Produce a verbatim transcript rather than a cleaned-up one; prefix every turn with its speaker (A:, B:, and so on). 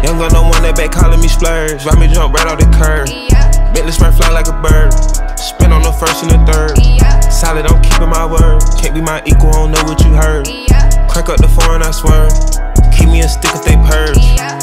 A: Young gun, no one that back calling me splurge. Ride me jump right off the curb. Bentley spray fly like a bird. Spin on the first and the third. Solid, I'm keeping my word. Can't be my equal, I don't know what you heard. Crack up the foreign, I swear. Keep me a stick if they purge.